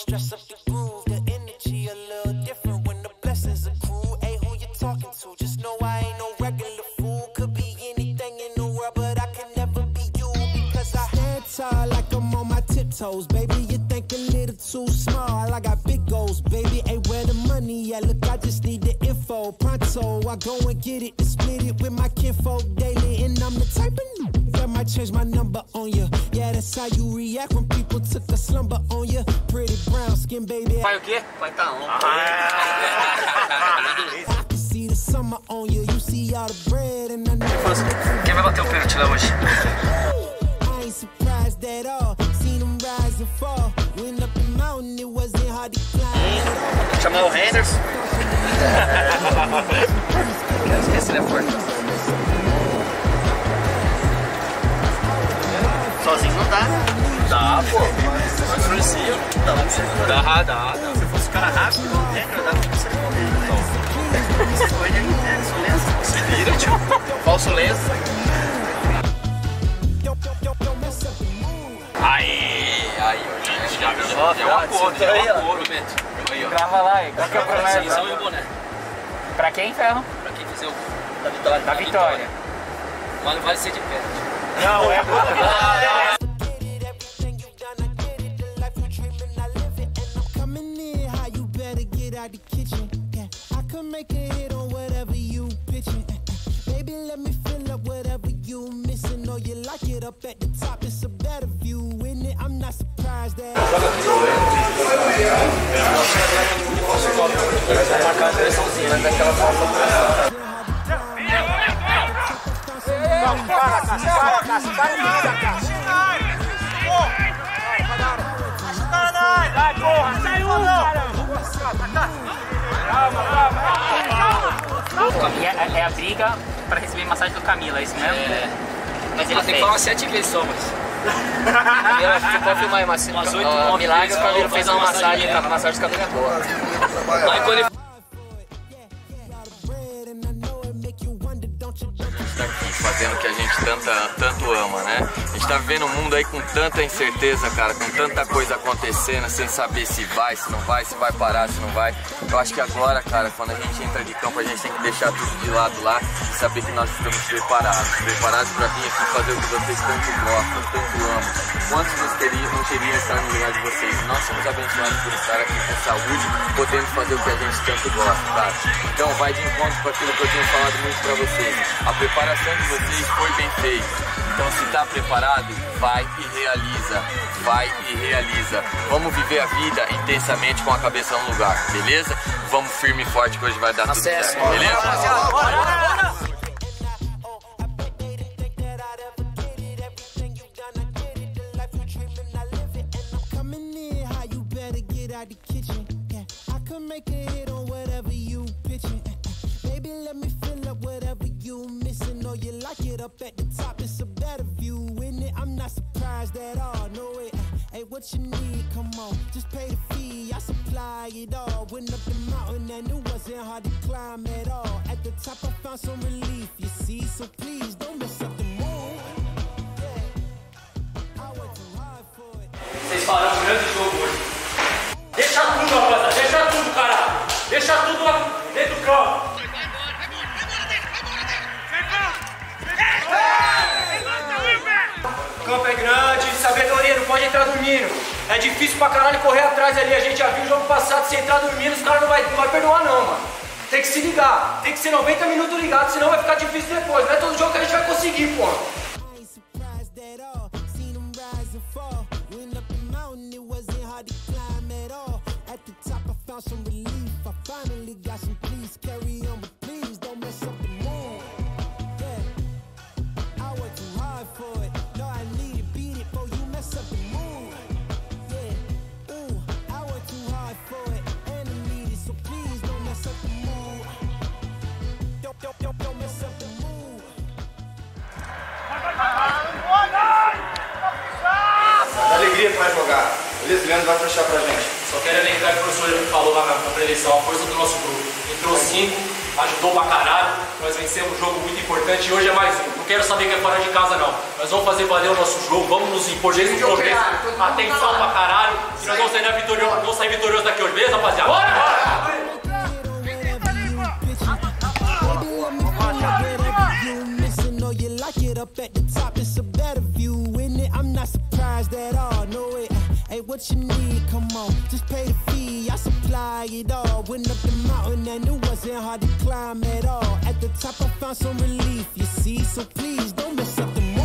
stress up the groove, the energy a little different when the blessings accrue. Hey, who you talking to? Just know I ain't no regular fool. Could be anything in the world, but I can never be you because I stand tall like I'm on my tiptoes, baby. You think a little too small? I got big goals, baby. Hey, where the money at? Look, I just need the info. Pronto, I go and get it and split it with my kinfolk daily, and I'm the type of that might change my number on you. Yeah, that's how you react when people took a slumber on you. Pretty brown skin, baby. Vai o quê? Vai tá on. I can see the summer on you. You see all the bread and I know. Quem vai bater o pênalti lá hoje? I ain't surprised at all. Seen them rise and fall. Went up the mountain, it wasn't hard to climb. Chamar o Henderson. Esse ele é forte. Sozinho não dá. Dá, pô. Mas sozinho dá. Se fosse um cara rápido, dá pra você correr. Você foi de insolência. Se vira, tio. Falso lenço. Aí, já viu? É um acordo, Beto. Grava lá, qual que é o problema? Isso é o boné. Pra quem, Ferro? Pra quem fizer o da vitória. Da vitória. Vale ser de pé. Não, é make a hit on whatever you pitching. Baby, let me fill up whatever you missing. Or you like it up at the top, it's a better view, isn't it? I'm not surprised that É a briga pra receber massagem do Camila, é isso mesmo? É. Mas ele tem que falar 7 vezes só, mas. Eu ficou filmar aí, mas umas 8, 9 milagre, vezes. o Camila fez uma massagem, a massagem de cabelo é boa. Aí quando ele... Tá aqui fazendo o que a gente tanto ama, né? A gente tá vivendo um mundo aí com tanta incerteza, cara, com tanta coisa acontecendo, sem saber se vai, se não vai, se vai parar, se não vai. Eu acho que agora, cara, quando a gente entra de campo, a gente tem que deixar tudo de lado lá e saber que nós estamos preparados pra vir aqui fazer o que vocês tanto gostam, tanto amam. Quantos não teriam estar no lugar de vocês? Nós somos abençoados por estar aqui com saúde, podendo fazer o que a gente tanto gosta, cara. Então vai de encontro com aquilo que eu tenho falado muito pra vocês. A preparação de vocês foi bem feita. Então se tá preparado, vai e realiza. Vai e realiza. Vamos viver a vida intensamente com a cabeça no lugar, beleza? Vamos firme e forte que hoje vai dar tudo certo, beleza? Bora! Make a hit on whatever you pitching. Baby, let me fill up whatever you missing. Or you like it up at the top, it's a better view, isn't it? I'm not surprised at all, no it. Hey, what you need, come on, just pay the fee, I supply it all. Went up the mountain and it wasn't hard to climb at all. At the top I found some relief, you see, so please don't mess up the mood. I worked too hard for it. Vocês falaram um grande jogo hoje. Deixa tudo, rapaziada, deixa tudo, cara. Deixa tudo lá dentro do campo. O campo é grande, sabedoria, não pode entrar dormindo. É difícil pra caralho correr atrás ali. A gente já viu o jogo passado, se entrar dormindo, os caras não vai perdoar não, mano. Tem que se ligar, tem que ser 90 minutos ligado, senão vai ficar difícil depois. Não é todo jogo que a gente vai conseguir, pô. Some relief, I finally got some peace. Carry on, but please don't mess up the mood. Yeah, I worked too hard for it. No, I need it, beat it, before you mess up the mood. Yeah, ooh, I worked too hard for it, and I need it, so please don't mess up the mood. Don't mess up the mood. Alegria que vai jogar. Beleza? O Leandro vai fechar pra gente. Só quero lembrar que o professor falou lá na preleção, a força do nosso grupo. Entrou 5, ajudou pra caralho, nós vencemos um jogo muito importante e hoje é mais um. quero saber que é fora de casa, não. Nós vamos fazer valer o nosso jogo, vamos nos impor desde o começo. Atenção pra caralho, que nós vamos sair vitorioso daqui hoje, beleza, rapaziada? Bora! Up at the top, it's a better view in it. I'm not surprised at all. No, it ain't what you need. Come on, just pay the fee. I supply it all. Went up the mountain and it wasn't hard to climb at all. At the top, I found some relief. You see, so please don't mess up the